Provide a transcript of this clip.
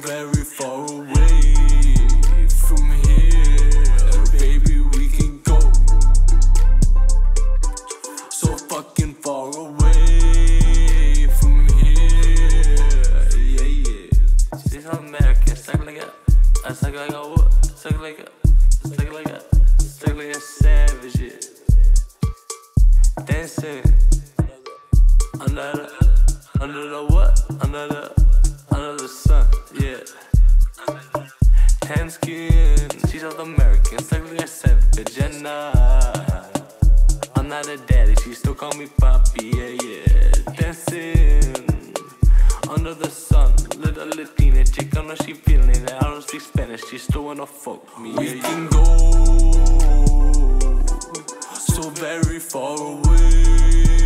very far away from here. Baby, we can go so fucking far away from here. Yeah, yeah. She's American, suck like a, suck like a what? Suck like a, suck like a, suck like a savage, yeah. Dancing under the what? Under the sun, yeah. Tan skin, she's South American, suck like a savage, and I'm not a daddy, she still call me papi, yeah, yeah. Dancing under the sun, little Latina chick, I know she feeling it. I don't speak Spanish, she still wanna fuck me. We can go so very far away